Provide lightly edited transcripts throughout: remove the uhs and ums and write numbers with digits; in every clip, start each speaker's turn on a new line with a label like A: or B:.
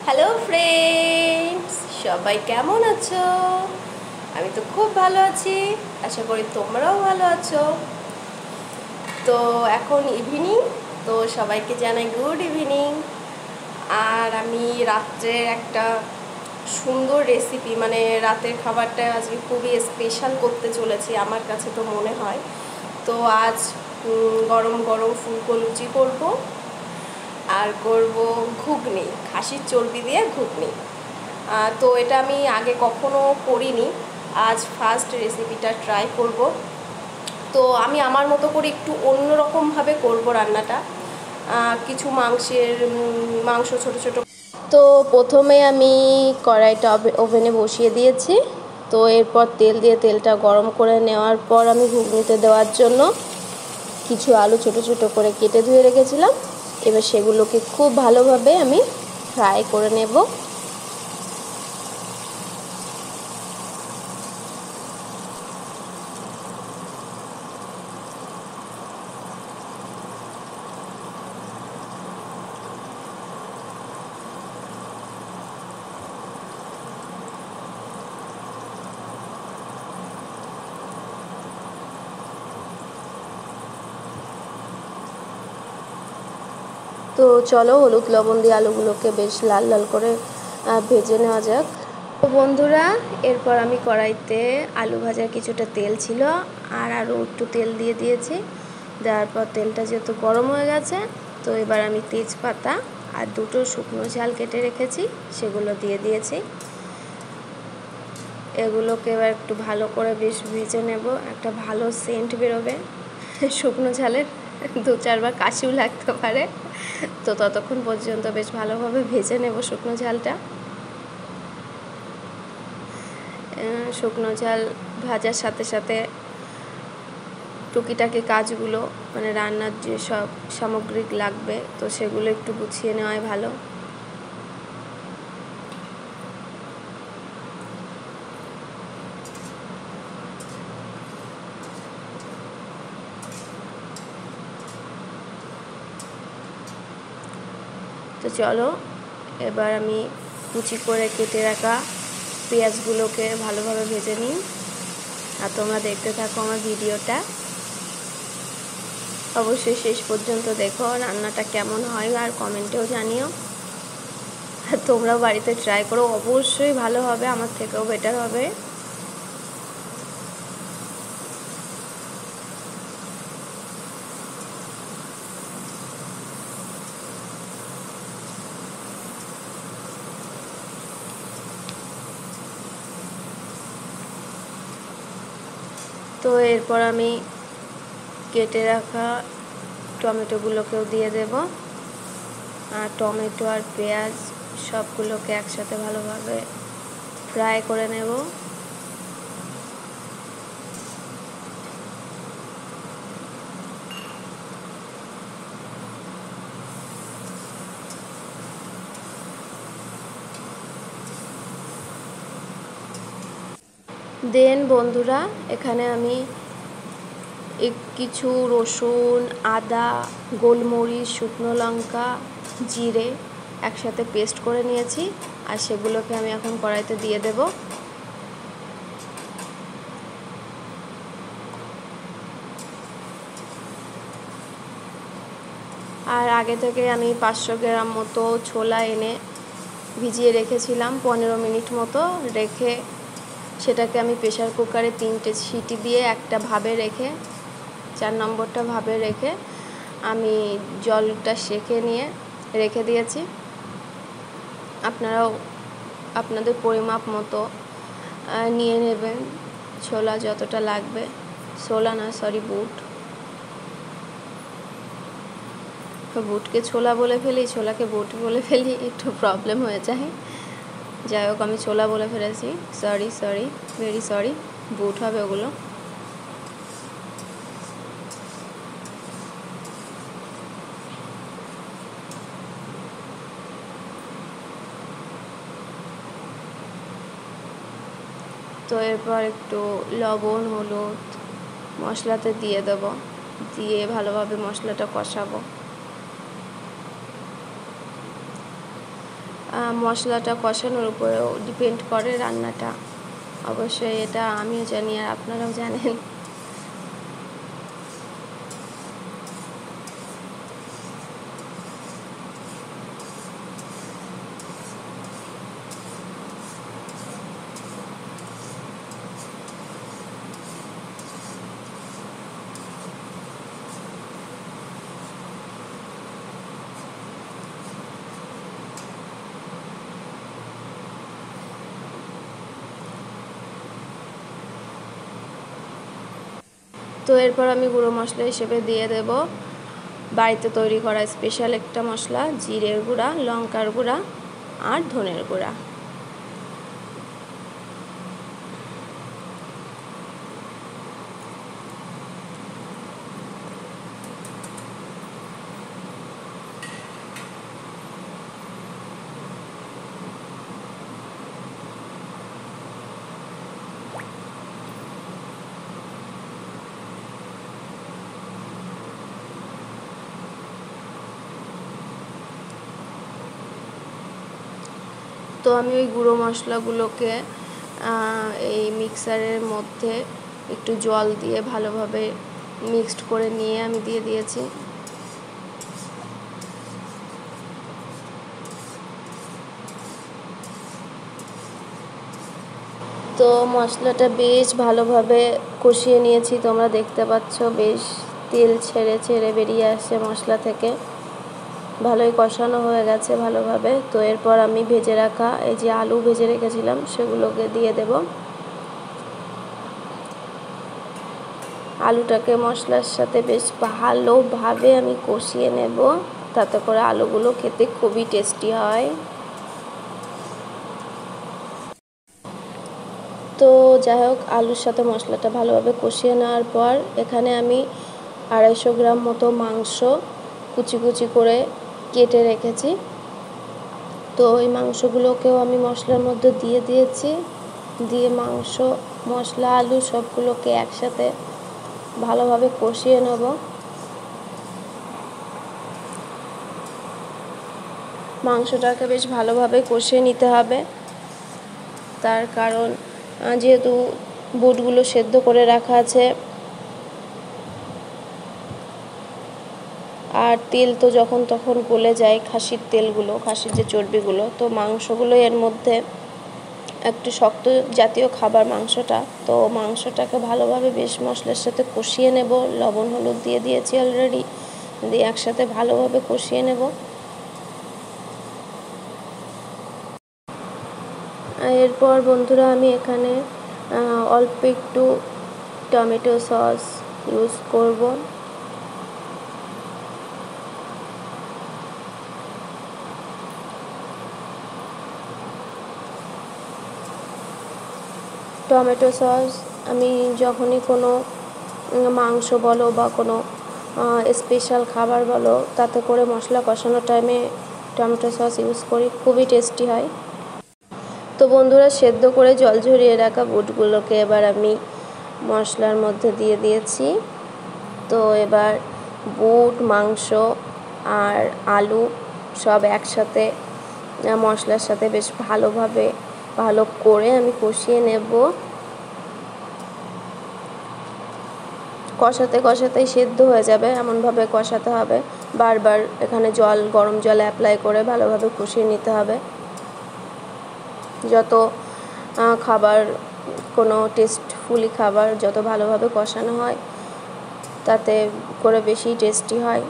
A: Hello friends, সবাই কেমন আছো? আমি তো খুব ভালো আছি, আশা করি তোমরাও ভালো আছো। তো এখন ইভিনিং, তো সবাইকে জানাই গুড ইভিনিং। আর আমি রাত্রে একটা সুন্দর রেসিপি, মানে রাতের খাবারটা আজকে খুবই স্পেশাল করতে চলেছি, আমার কাছে তো মনে হয়। তো আজ গরম গরম ফুলকো লুচি করবো, আর করব ঘুগনি, খাসির চর্বি দিয়ে ঘুগনি। তো এটা আমি আগে কখনো করিনি, আজ ফার্স্ট রেসিপিটা ট্রাই করব। তো আমি আমার মতো করে একটু অন্যরকমভাবে করব রান্নাটা। কিছু মাংস ছোট ছোট। তো প্রথমে আমি কড়াইটা ওভেনে বসিয়ে দিয়েছি। তো এরপর তেল দিয়ে তেলটা গরম করে নেওয়ার পর আমি ঘুগনিতে দেওয়ার জন্য কিছু আলু ছোট ছোট করে কেটে ধুয়ে রেখেছিলাম। এবার সেগুলোকে খুব ভালোভাবে আমি ফ্রাই করে নেব। তো চলো হলুদ লবণ দিয়ে আলুগুলোকে বেশ লাল লাল করে ভেজে নেওয়া যাক। তো বন্ধুরা, এরপর আমি কড়াইতে আলু ভাজার কিছুটা তেল ছিল, আর আরও একটু তেল দিয়ে দিয়েছি। দেওয়ার পর তেলটা যেহেতু গরম হয়ে গেছে, তো এবার আমি তেজপাতা আর দুটো শুকনো ঝাল কেটে রেখেছি সেগুলো দিয়ে দিয়েছি। এগুলোকে এবার একটু ভালো করে বেশ ভেজে নেব, একটা ভালো সেন্ট বেরোবে। শুকনো ঝালের দু চারবার কাশিও লাগতে পারে, তো ততক্ষণ পর্যন্ত বেশ ভালোভাবে ভেজে নেব শুকনো ঝালটা। শুকনো ঝাল ভাজার সাথে সাথে টুকিটাকি কাজগুলো, মানে রান্নার যে সব সামগ্রী লাগবে, তো সেগুলো একটু গুছিয়ে নেওয়াই ভালো। তো চলো এবার আমি কুচি করে কেটে রাখা পেঁয়াজগুলোকে ভালোভাবে ভেজে নিই, আর তোমরা দেখতে থাকো আমার ভিডিওটা। অবশ্যই শেষ পর্যন্ত দেখো, রান্নাটা কেমন হয় আর কমেন্টেও জানিও। আর তোমরাও বাড়িতে ট্রাই করো, অবশ্যই ভালো হবে, আমার থেকেও বেটার হবে। তো এরপর আমি কেটে রাখা টমেটোগুলোকেও দিয়ে দেব, আর টমেটো আর পেঁয়াজ সবগুলোকে একসাথে ভালোভাবে ফ্রাই করে নেব। দেন বন্ধুরা, এখানে আমি কিছু রসুন, আদা, গোলমরিচ, শুকনো লঙ্কা, জিরে একসাথে পেস্ট করে নিয়েছি, আর সেগুলোকে আমি এখন কড়াইতে দিয়ে দেব। আর আগে থেকে আমি 500 গ্রাম মতো ছোলা এনে ভিজিয়ে রেখেছিলাম, 15 মিনিট মতো রেখে সেটাকে আমি প্রেসার কুকারে 3টে সিটি দিয়ে একটা ভাবে রেখে 4 নম্বরটা ভাবে রেখে আমি জলটা সেঁকে নিয়ে রেখে দিয়েছি। আপনারাও আপনাদের পরিমাপ মতো নিয়ে নেবেন ছোলা যতটা লাগবে। বুটকে ছোলা বলে ফেলি, ছোলাকে বুট বলে ফেলি, একটু প্রবলেম হয়ে যায়। যাই হোক, আমি ছোলা বলে ফেলেছি, সরি ভেরি সরি, বুট হবে ওগুলো। তো এরপর একটু লবণ, হলুদ মশলাতে দিয়ে দেবো, দিয়ে ভালোভাবে মশলাটা কষাবো। মশলাটা কষানোর উপরেও ডিপেন্ড করে রান্নাটা। অবশ্যই এটা আমিও জানি আর আপনারাও জানেন। তো এরপর আমি গুঁড়ো মশলা হিসেবে দিয়ে দেব বাড়িতে তৈরি করা স্পেশাল একটা মশলা, জিরের গুঁড়া, লঙ্কার গুঁড়া আর ধনের গুঁড়া। তো আমি ওই গুঁড়ো মশলাগুলোকে এই মিক্সারের মধ্যে একটু জল দিয়ে ভালোভাবে মিক্সড করে নিয়ে আমি দিয়ে দিয়েছি। তো মশলাটা বেশ ভালোভাবে কষিয়ে নিয়েছি, তোমরা দেখতে পাচ্ছ বেশ তেল ছেড়ে ছেড়ে বেরিয়ে আসছে মশলা থেকে, ভালোই কষানো হয়ে গেছে ভালোভাবে। তো এরপর আমি ভেজে রাখা এই যে আলু ভেজে রেখেছিলাম সেগুলোকে দিয়ে দেব। আলুটাকে মশলার সাথে বেশ ভালোভাবে আমি কষিয়ে নেব, তাতে করে আলুগুলো খেতে খুবই টেস্টি হয়। তো যাই হোক, আলুর সাথে মশলাটা ভালোভাবে কষিয়ে নেওয়ার পর এখানে আমি 250 গ্রাম মতো মাংস কুচি কুচি করে কেটে রেখেছি। তো ওই মাংসগুলোকেও আমি মশলার মধ্যে দিয়ে দিয়েছি, দিয়ে মাংস, মশলা, আলু সবগুলোকে একসাথে ভালোভাবে কষিয়ে নেব। মাংসটাকে বেশ ভালোভাবে কষিয়ে নিতে হবে, তার কারণ যেহেতু বুটগুলো সেদ্ধ করে রাখা আছে আর তেল তো যখন তখন গলে যায়, খাসির তেলগুলো, খাসির যে চর্বিগুলো, তো মাংসগুলো এর মধ্যে একটু শক্ত জাতীয় খাবার মাংসটা। তো মাংসটাকে ভালোভাবে বেশ মশলার সাথে কষিয়ে নেব, লবণ হলুদ দিয়ে দিয়েছি অলরেডি, দিয়ে একসাথে ভালোভাবে কষিয়ে নেব। এরপর বন্ধুরা আমি এখানে অল্প একটু টমেটো সস ইউজ করব। টমেটো সস আমি যখনই কোনো মাংস বলো বা কোনো স্পেশাল খাবার বলো, তাতে করে মশলা কষানোর টাইমে টমেটো সস ইউজ করি, খুবই টেস্টি হয়। তো বন্ধুরা, সেদ্ধ করে জল ঝরিয়ে রাখা বুটগুলোকে এবার আমি মশলার মধ্যে দিয়ে দিয়েছি। তো এবার বুট, মাংস আর আলু সব একসাথে মশলার সাথে বেশ ভালো করে আমি কষিয়ে নেব। কষাতে কষাতেই সেদ্ধ হয়ে যাবে, এমনভাবে কষাতে হবে, বারবার এখানে গরম জল অ্যাপ্লাই করে ভালোভাবে কষিয়ে নিতে হবে। যত খাবার, কোনো টেস্টফুলি খাবার যত ভালোভাবে কষানো হয় তাতে করে বেশি টেস্টি হয়।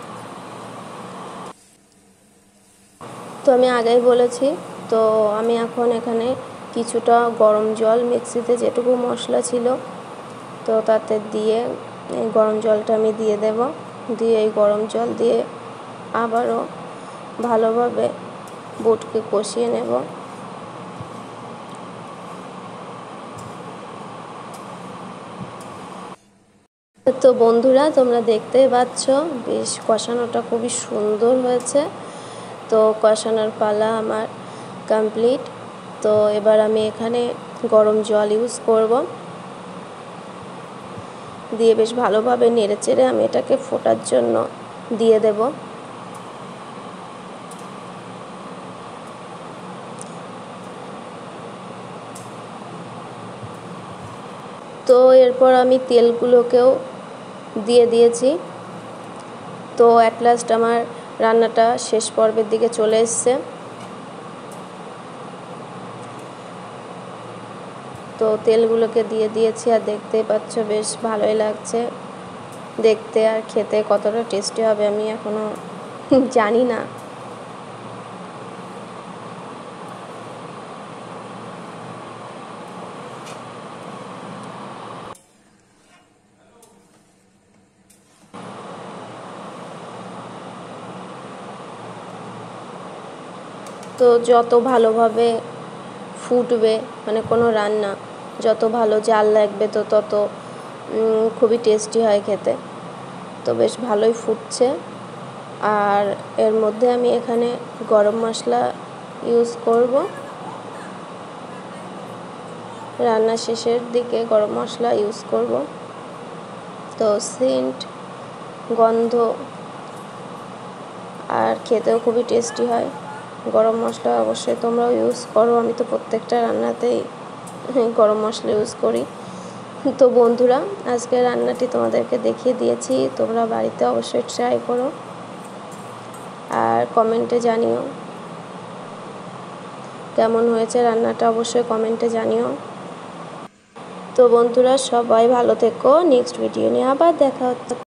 A: তো আমি আগেই বলেছি, তো আমি এখন এখানে কিছুটা গরম জল, মিক্সিতে যেটুকু মশলা ছিল তো তাতে দিয়ে এই গরম জলটা আমি দিয়ে দেব, দিয়ে এই গরম জল দিয়ে আবারও ভালোভাবে বুটকে কষিয়ে নেব। তো বন্ধুরা, তোমরা দেখতেই পাচ্ছ বেশ কষানোটা খুবই সুন্দর হয়েছে। তো কষানোর পালা আমার কমপ্লিট। তো এবার আমি এখানে গরম জল ইউজ করব, দিয়ে বেশ ভালোভাবে নেড়েচেড়ে আমি এটাকে ফোটার জন্য দিয়ে দেব। তো এরপর আমি তেলগুলোকেও দিয়ে দিয়েছি। তো অ্যাট লাস্ট আমার রান্নাটা শেষ পর্বের দিকে চলে এসছে। তো তেলগুলোকে দিয়ে দিয়েছি, আর দেখতেই পাচ্ছ বেশ ভালোই লাগছে দেখতে, আর খেতে কতটা টেস্টি হবে আমি এখনও জানি না। তো যত ভালোভাবে ফুটবে, মানে কোনো রান্না যত ভালো জাল লাগবে তো তত খুবই টেস্টি হয় খেতে। তো বেশ ভালোই ফুটছে, আর এর মধ্যে আমি এখানে গরম মশলা ইউজ করব। রান্না শেষের দিকে গরম মশলা ইউজ করব। তো সেন্ট, গন্ধ আর খেতেও খুবই টেস্টি হয়। গরম মশলা অবশ্যই তোমরাও ইউজ করো, আমি তো প্রত্যেকটা রান্নাতেই গরম মশলা ইউজ করি। তো বন্ধুরা, আজকে রান্নাটি তোমাদেরকে দেখিয়ে দিয়েছি, তোমরা বাড়িতে অবশ্যই ট্রাই করো আর কমেন্টে জানিও কেমন হয়েছে রান্নাটা, অবশ্যই কমেন্টে জানিও। তো বন্ধুরা, সবাই ভালো থেকো, নেক্সট ভিডিও নিয়ে আবার দেখা হচ্ছে।